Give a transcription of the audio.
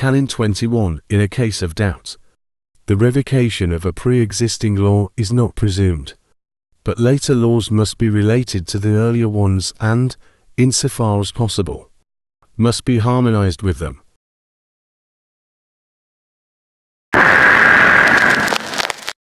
Canon 21, in a case of doubt, the revocation of a pre-existing law is not presumed, but later laws must be related to the earlier ones and, insofar as possible, must be harmonized with them.